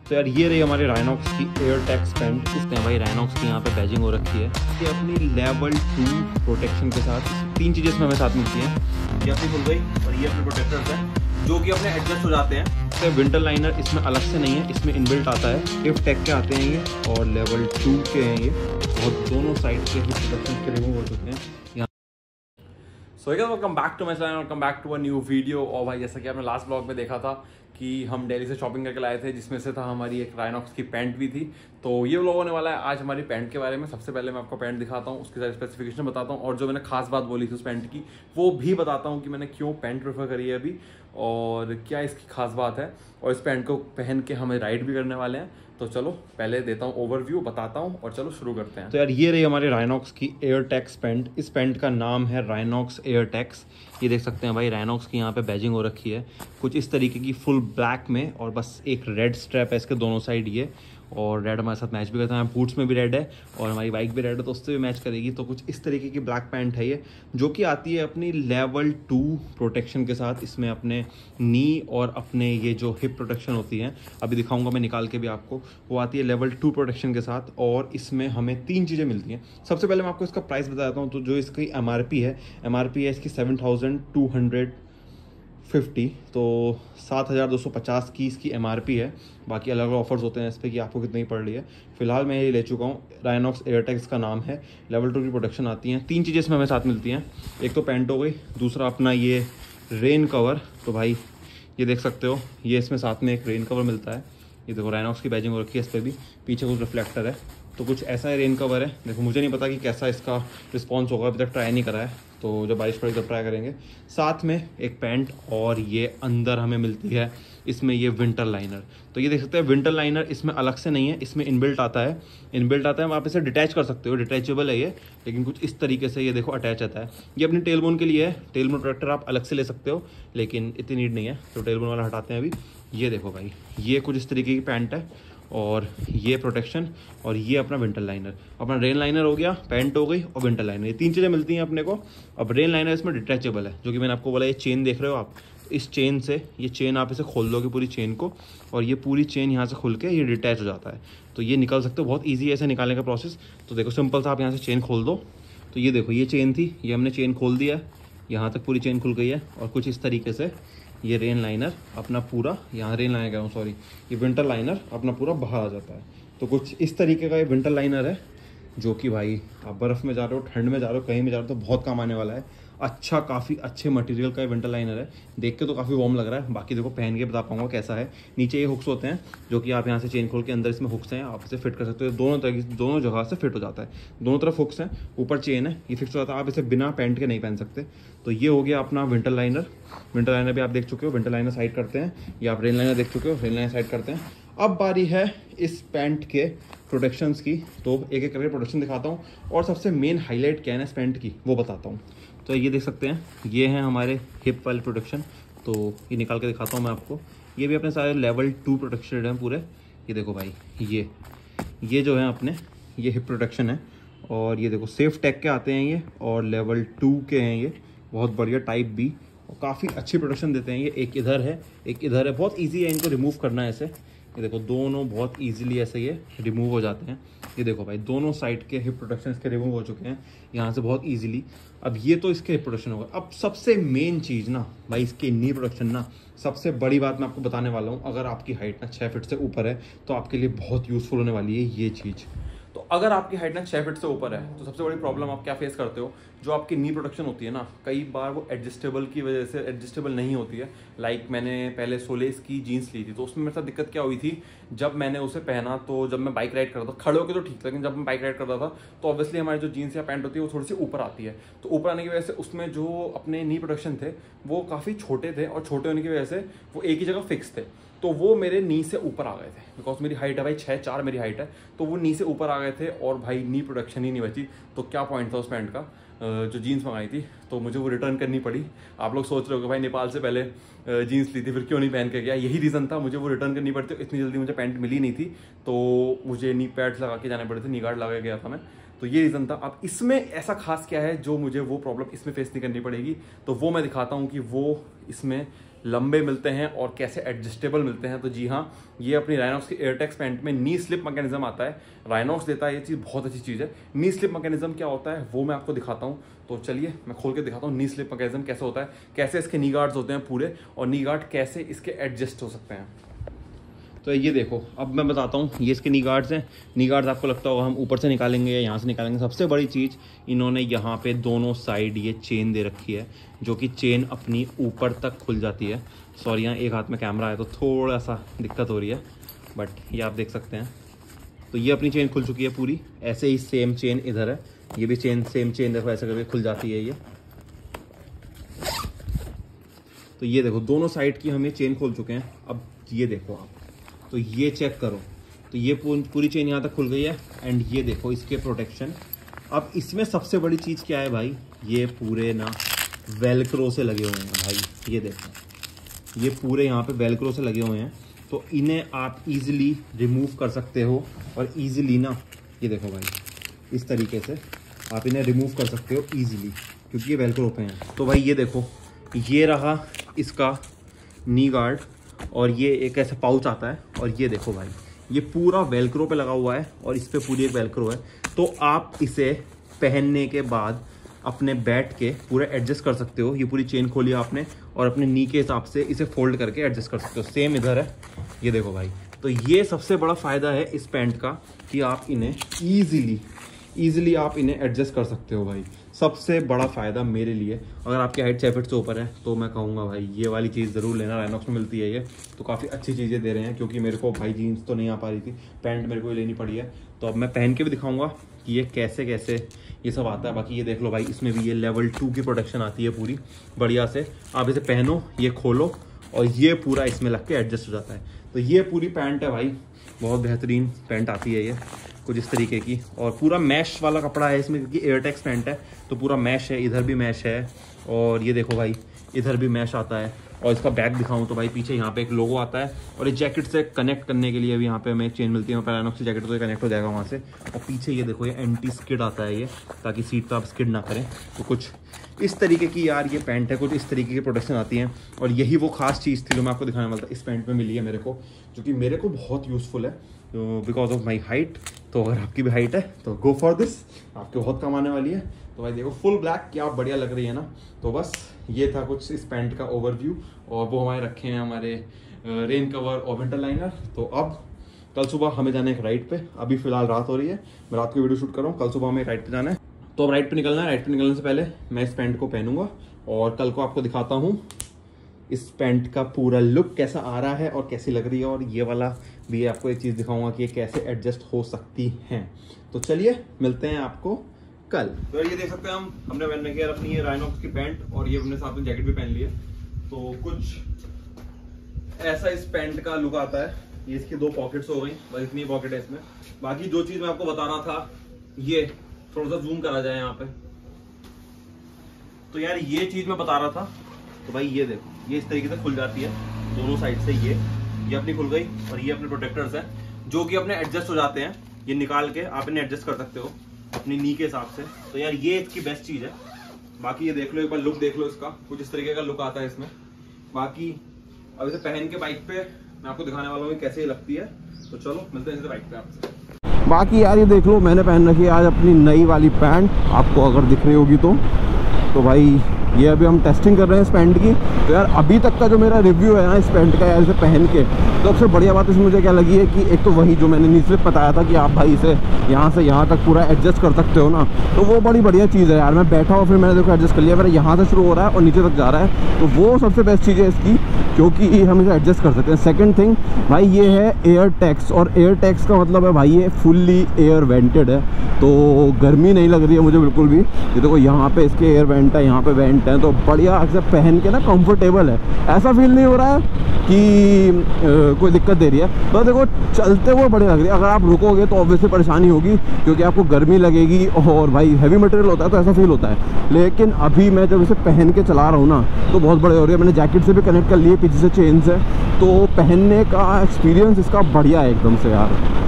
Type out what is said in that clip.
तो यार ये रही हमारी राइनॉक्स की एयरटैक्स पैंट। इसमें भाई राइनॉक्स की यहाँ पे बैजिंग हो रखी है। ये अपनी लेवल 2 प्रोटेक्शन के साथ 3 चीज़ें इसमें हमें साथ मिलती हैं। ये अपनी खुल गई और ये अपने प्रोटेक्टर्स हैं जो कि अपने एडजस्ट हो जाते हैं। तो विंटर लाइनर इसमें अलग से नहीं है, इसमें इनबिल्ट आता है। हिप टेक के आते हैं ये और लेवल 2 के हैं ये, और दोनों साइड के हिप प्रोटेक्शन के रिमूव हो चुके हैं यहाँ। So welcome back to my channel, welcome back to a new video. और भाई जैसा कि आपने लास्ट ब्लॉग में देखा था कि हम दिल्ली से शॉपिंग करके लाए थे, जिसमें से था हमारी एक राइनॉक्स की पैंट भी थी। तो ये व्लॉग होने वाला है आज हमारी पैंट के बारे में। सबसे पहले मैं आपको पैंट दिखाता हूँ, उसकी सारी स्पेसिफिकेशन बताता हूँ, और जो मैंने खास बात बोली थी उस पैंट की वो भी बताता हूँ कि मैंने क्यों पैंट प्रेफर करी है अभी और क्या इसकी खास बात है। और इस पैंट को पहन के हमें राइड भी करने वाले हैं। तो चलो पहले देता हूँ ओवरव्यू, बताता हूँ और चलो शुरू करते हैं। तो यार ये रही हमारी राइनॉक्स की एयरटैक्स पैंट। इस पैंट का नाम है राइनॉक्स एयरटैक्स। ये देख सकते हैं भाई राइनॉक्स की यहाँ पे बैजिंग हो रखी है कुछ इस तरीके की फुल ब्लैक में, और बस एक रेड स्ट्रैप है इसके दोनों साइड ये, और रेड हमारे साथ मैच भी करता है। बूट्स में भी रेड है और हमारी बाइक भी रेड है तो उससे भी मैच करेगी। तो कुछ इस तरीके की ब्लैक पैंट है ये, जो कि आती है अपनी लेवल 2 प्रोटेक्शन के साथ। इसमें अपने नी और अपने ये जो हिप प्रोटेक्शन होती है, अभी दिखाऊंगा मैं निकाल के भी आपको, वो आती है लेवल 2 प्रोटेक्शन के साथ। और इसमें हमें 3 चीज़ें मिलती हैं। सबसे पहले मैं आपको इसका प्राइस बताता हूँ। तो जो इसकी एमआरपी है इसकी 7,250, तो 7,250 की इसकी एमआरपी है। बाकी अलग अलग ऑफर्स होते हैं इस पर कि आपको कितनी पड़ रही है। फिलहाल मैं ये ले चुका हूँ। राइनॉक्स एयरटैक्स का नाम है, लेवल 2 की प्रोटेक्शन आती हैं। 3 चीज़ें इसमें हमें साथ मिलती हैं। एक तो पैंट हो गई, दूसरा अपना ये रेन कवर। तो भाई ये देख सकते हो, ये इसमें साथ में एक रेन कवर मिलता है। ये देखो राइनॉक्स की बैजिंग हो रखी है इस पर भी, पीछे कुछ रिफ्लेक्टर है। तो कुछ ऐसा है रेन कवर है। देखो मुझे नहीं पता कि कैसा इसका रिस्पॉन्स होगा, अभी तक ट्राई नहीं करा है, तो जब बारिश पड़ेगी तब ट्राई करेंगे। साथ में एक पैंट, और ये अंदर हमें मिलती है इसमें ये विंटर लाइनर। तो ये देख सकते हैं विंटर लाइनर इसमें अलग से नहीं है, इसमें इनबिल्ट आता है। आप इसे डिटैच कर सकते हो, डिटैचेबल है ये, लेकिन कुछ इस तरीके से ये देखो अटैच आता है। ये अपनी टेलबोन के लिए है, टेलबोन प्रोटेक्टर आप अलग से ले सकते हो, लेकिन इतनी नीड नहीं है। तो टेलबोन वाला हटाते हैं अभी। ये देखो भाई, ये कुछ इस तरीके की पैंट है, और ये प्रोटेक्शन, और ये अपना विंटर लाइनर। अपना रेन लाइनर हो गया, पैंट हो गई और विंटर लाइनर, ये 3 चीज़ें मिलती हैं अपने को। अब रेन लाइनर इसमें डिटैचेबल है, जो कि मैंने आपको बोला। ये चेन देख रहे हो आप, इस चेन से, ये चेन आप इसे खोल दोगे पूरी चेन को, और ये पूरी चेन यहाँ से खुल के ये डिटैच हो जाता है। तो ये निकल सकते हो, बहुत ईजी है ऐसे निकालने का प्रोसेस। तो देखो सिंपल सा, आप यहाँ से चेन खोल दो। तो ये देखो, ये चेन थी, ये हमने चेन खोल दिया है, यहाँ तक पूरी चेन खुल गई है। और कुछ इस तरीके से ये रेन लाइनर अपना पूरा, यहाँ रेन लाइनर कह रहा हूँ सॉरी, ये विंटर लाइनर अपना पूरा बाहर आ जाता है। तो कुछ इस तरीके का ये विंटर लाइनर है, जो कि भाई आप बर्फ़ में जा रहे हो, ठंड में जा रहे हो, कहीं भी जा रहे हो तो बहुत काम आने वाला है। अच्छा, काफ़ी अच्छे मटेरियल का ये विंटर लाइनर है। देख के तो काफ़ी वार्म लग रहा है, बाकी देखो पहन के बता पाऊंगा कैसा है। नीचे ये हुक्स होते हैं, जो कि आप यहाँ से चेन खोल के अंदर इसमें हुक्स हैं, आप इसे फिट कर सकते हो। दोनों जगह से फिट हो जाता है, दोनों तरफ हुक्स हैं, ऊपर चेन है, ये फिक्स हो जाता है। आप इसे बिना पैंट के नहीं पहन सकते। तो ये हो गया अपना विंटर लाइनर। विंटर लाइनर भी आप देख चुके हो, विंटर लाइनर साइड करते हैं। ये आप रेन लाइनर देख चुके हो, रेन लाइनर साइड करते हैं। अब बारी है इस पैंट के प्रोटेक्शंस की। तो एक एक करके प्रोटेक्शन दिखाता हूँ, और सबसे मेन हाईलाइट क्या है ना इस पैंट की, वो बताता हूँ। तो ये देख सकते हैं, ये हैं हमारे हिप वाले प्रोटेक्शन। तो ये निकाल के दिखाता हूँ मैं आपको। ये भी अपने सारे लेवल 2 प्रोटेक्शन हैं पूरे। ये देखो भाई, ये जो है अपने, ये हिप प्रोटेक्शन है, और ये देखो सेफ टेक के आते हैं ये, और लेवल 2 के हैं ये, बहुत बढ़िया टाइप भी, और काफ़ी अच्छी प्रोटेक्शन देते हैं ये। एक इधर है, एक इधर है, बहुत ईजी है इनको रिमूव करना है ऐसे। ये देखो दोनों बहुत ईजिली ऐसे ये रिमूव हो जाते हैं। ये देखो भाई, दोनों साइड के हिप प्रोटेक्शन इसके रिमूव हो चुके हैं यहाँ से बहुत ईजिली। अब ये तो इसके हिप प्रोटेक्शन होगा। अब सबसे मेन चीज़ ना भाई, इसके नी प्रोटेक्शन ना, सबसे बड़ी बात मैं आपको बताने वाला हूँ। अगर आपकी हाइट ना 6 फीट से ऊपर है तो आपके लिए बहुत यूज़फुल होने वाली है ये चीज़। तो अगर आपकी हाइट ना 6 फीट से ऊपर है तो सबसे बड़ी प्रॉब्लम आप क्या फेस करते हो, जो आपकी नी प्रोटेक्शन होती है ना, कई बार वो एडजस्टेबल की वजह से एडजस्टेबल नहीं होती है। लाइक मैंने पहले सोलेस की जीन्स ली थी, तो उसमें मेरे साथ दिक्कत क्या हुई थी, जब मैंने उसे पहना तो जब मैं बाइक राइड करता था, खड़े होकर तो ठीक था, लेकिन जब मैं बाइक राइड करता था तो ऑब्वियसली हमारी जो जीन्स या पैंट होती है वो थोड़ी सी ऊपर आती है। तो ऊपर आने की वजह से उसमें जो अपने नी प्रोटेक्शन थे वो काफ़ी छोटे थे, और छोटे होने की वजह से वो एक ही जगह फिक्स थे। तो वो मेरे नी से ऊपर आ गए थे, बिकॉज मेरी हाइट है भाई 6'4" मेरी हाइट है, तो वो नी से ऊपर आ गए थे, और भाई नी प्रोटेक्शन ही नहीं बची। तो क्या पॉइंट था उस पैंट का। जो जीन्स मंगाई थी तो मुझे वो रिटर्न करनी पड़ी। आप लोग सोच रहे हो कि भाई नेपाल से पहले जीन्स ली थी फिर क्यों नहीं पहन के गया, यही रीज़न था, मुझे वो रिटर्न करनी पड़ती। इतनी जल्दी मुझे पैंट मिली नहीं थी, तो मुझे नी पैड्स लगा के जाने पड़े थे, नी गार्ड लगा गया था मैं। तो ये रीज़न था। अब इसमें ऐसा खास क्या है जो मुझे वो प्रॉब्लम इसमें फेस नहीं करनी पड़ेगी, तो वो मैं दिखाता हूँ कि वो इसमें लंबे मिलते हैं और कैसे एडजस्टेबल मिलते हैं। तो जी हाँ, ये अपनी राइनॉक्स की एयरटेक्स पैंट में नी स्लिप मैकेनिज्म आता है। राइनॉक्स देता है ये चीज़, बहुत अच्छी चीज़ है। नी स्लिप मैकेनिज्म क्या होता है वो मैं आपको दिखाता हूँ। तो चलिए मैं खोल के दिखाता हूँ नी स्लिप मैकेनिज्म कैसे होता है, कैसे इसके नी गार्ड्स होते हैं पूरे, और नी गार्ड कैसे इसके एडजस्ट हो सकते हैं। तो ये देखो, अब मैं बताता हूँ, ये इसके नी गार्ड्स हैं। नी गार्ड्स आपको लगता होगा हम ऊपर से निकालेंगे या यहाँ से निकालेंगे। सबसे बड़ी चीज़, इन्होंने यहाँ पे दोनों साइड ये चेन दे रखी है, जो कि चेन अपनी ऊपर तक खुल जाती है। सॉरी, यहाँ एक हाथ में कैमरा है तो थोड़ा सा दिक्कत हो रही है, बट ये आप देख सकते हैं। तो ये अपनी चेन खुल चुकी है पूरी। ऐसे ही सेम चेन इधर है, ये भी चेन सेम चेन देखो ऐसे करके खुल जाती है ये। तो ये देखो दोनों साइड की हम ये चेन खोल चुके हैं। अब ये देखो आप, तो ये चेक करो, तो ये पूरी चेन यहाँ तक खुल गई है। एंड ये देखो इसके प्रोटेक्शन। अब इसमें सबसे बड़ी चीज़ क्या है भाई, ये पूरे ना वेलक्रो से लगे हुए हैं भाई। ये देखो ये पूरे यहाँ पे वेलक्रो से लगे हुए हैं, तो इन्हें आप इजीली रिमूव कर सकते हो। और इजीली ना, ये देखो भाई, इस तरीके से आप इन्हें रिमूव कर सकते हो इजीली, क्योंकि ये वेलक्रो पे हैं। तो भाई ये देखो, ये रहा इसका नी गार्ड, और ये एक ऐसा पाउच आता है। और ये देखो भाई, ये पूरा वेलक्रो पे लगा हुआ है और इस पे पूरी एक वेलक्रो है। तो आप इसे पहनने के बाद अपने बैठ के पूरा एडजस्ट कर सकते हो। ये पूरी चेन खोली आपने और अपने नी के हिसाब से इसे फोल्ड करके एडजस्ट कर सकते हो। सेम इधर है, ये देखो भाई। तो ये सबसे बड़ा फ़ायदा है इस पैंट का कि आप इन्हें ईजिली आप इन्हें एडजस्ट कर सकते हो भाई। सबसे बड़ा फ़ायदा मेरे लिए, अगर आपकी हाइट 6 फीट से ऊपर है तो मैं कहूँगा भाई ये वाली चीज़ ज़रूर लेना। राइनॉक्स में मिलती है ये, तो काफ़ी अच्छी चीज़ें दे रहे हैं। क्योंकि मेरे को भाई जीन्स तो नहीं आ पा रही थी, पैंट मेरे को लेनी पड़ी है। तो अब मैं पहन के भी दिखाऊँगा कि ये कैसे कैसे ये सब आता है। बाकी ये देख लो भाई, इसमें भी ये लेवल 2 की प्रोटेक्शन आती है पूरी बढ़िया से। आप इसे पहनो, ये खोलो और ये पूरा इसमें लग के एडजस्ट हो जाता है। तो ये पूरी पैंट है भाई, बहुत बेहतरीन पैंट आती है ये, कुछ इस तरीके की। और पूरा मैश वाला कपड़ा है इसमें, क्योंकि एयरटेक्स पैंट है तो पूरा मैश है। इधर भी मैश है और ये देखो भाई, इधर भी मैश आता है। और इसका बैक दिखाऊं तो भाई, पीछे यहाँ पे एक लोगो आता है और ये जैकेट से कनेक्ट करने के लिए भी यहाँ पे हमें चेन मिलती है। राइनॉक्स की जैकेट तो ये कनेक्ट हो जाएगा वहाँ से। और पीछे ये देखो, ये एंटी स्किड आता है ये, ताकि सीट पर आप स्किड ना करें। तो कुछ इस तरीके की यार ये पैंट है, कुछ इस तरीके की प्रोटेक्शन आती है। और यही वो खास चीज़ थी जो मैं आपको दिखाने वाला था, इस पैंट में मिली है मेरे को, जो कि मेरे को बहुत यूज़फुल है बिकॉज ऑफ माई हाइट। तो अगर आपकी भी हाइट है तो गो फॉर दिस, आपके बहुत कम आने वाली है। तो भाई देखो, फुल ब्लैक क्या बढ़िया लग रही है ना। तो बस ये था कुछ इस पैंट का ओवरव्यू। और वो हमारे रखे हैं हमारे रेन कवर और विंटर लाइनर। तो अब कल सुबह हमें जाना है एक राइड पे। अभी फिलहाल रात हो रही है, मैं रात को वीडियो शूट कर रहा हूँ। कल सुबह हमें राइड पे जाना है, तो अब राइड पे निकलना है। राइड पे निकलने से पहले मैं इस पैंट को पहनूंगा और कल को आपको दिखाता हूँ इस पैंट का पूरा लुक कैसा आ रहा है और कैसी लग रही है। और ये वाला भी आपको एक चीज़ दिखाऊंगा कि ये कैसे एडजस्ट हो सकती हैं। तो चलिए मिलते हैं आपको कल। तो ये देख सकते हैं हमने पहन रखी है अपनी ये राइनॉक्स की पैंट, और ये हमने साथ में जैकेट भी पहन ली है। तो कुछ ऐसा इस पैंट का लुक आता है। ये इसकी 2 पॉकेट्स हो गई, बस इतनी पॉकेट है इसमें। बाकी जो चीज़ मैं आपको बता रहा था, ये थोड़ा सा जूम करा जाए यहाँ पे। तो यार ये चीज़ मैं बता रहा था, तो भाई ये देखो, ये इस तरीके से खुल जाती है दोनों साइड से। ये अपनी खुल गई और ये अपने प्रोटेक्टर्स हैं जो कि अपने एडजस्ट हो जाते हैं। ये निकाल के आप इन्हें एडजस्ट कर सकते हो अपनी नी के हिसाब से। तो यार ये इसकी बेस्ट चीज़ है। बाकी ये देख लो, एक बार लुक देख लो इसका, कुछ इस तरीके का लुक आता है इसमें। बाकी अब इसे पहन के बाइक पे मैं आपको दिखाने वाला हूँ कैसे लगती है। तो चलो मिलते हैं इसे बाइक पे आपसे। बाकी यार ये देख लो, मैंने पहन रखी है आज अपनी नई वाली पैंट, आपको अगर दिख रही होगी तो भाई ये अभी हम टेस्टिंग कर रहे हैं इस पैंट की। तो यार अभी तक का जो मेरा रिव्यू है ना इस पैंट का, यार इसे पहन के, तो सबसे बढ़िया बात इसमें मुझे क्या लगी है कि एक तो वही जो मैंने नीचे बताया था कि आप भाई इसे यहाँ से यहाँ तक पूरा एडजस्ट कर सकते हो ना, तो वो बड़ी बढ़िया चीज़ है यार। मैं बैठा हूँ, फिर मैंने देखो एडजस्ट कर लिया, मेरा यहाँ से शुरू हो रहा है और नीचे तक जा रहा है। तो वो सबसे बेस्ट चीज़ है इसकी, क्योंकि हम इसे एडजस्ट कर सकते हैं। सेकंड थिंग भाई, ये है एयर टैक्स, और एयर टैक्स का मतलब है भाई ये फुल्ली एयर वेंटेड है, तो गर्मी नहीं लग रही है मुझे बिल्कुल भी। ये देखो यहाँ पे इसके एयर वेंट है, यहाँ पे वेंट है, तो बढ़िया से पहन के ना कंफर्टेबल है। ऐसा फील नहीं हो रहा है कि कोई दिक्कत दे रही है। तो देखो चलते हुए बढ़िया लग रही है। अगर आप रुकोगे तो ऑब्वियसली परेशानी होगी, क्योंकि आपको गर्मी लगेगी और भाई हैवी मटेरियल होता है तो ऐसा फील होता है। लेकिन अभी मैं जब इसे पहन के चला रहा हूँ ना, तो बहुत बढ़िया हो रही है। मैंने जैकेट से भी कनेक्ट कर लिए, पीछे से चेन से, तो पहनने का एक्सपीरियंस इसका बढ़िया है एकदम से यार।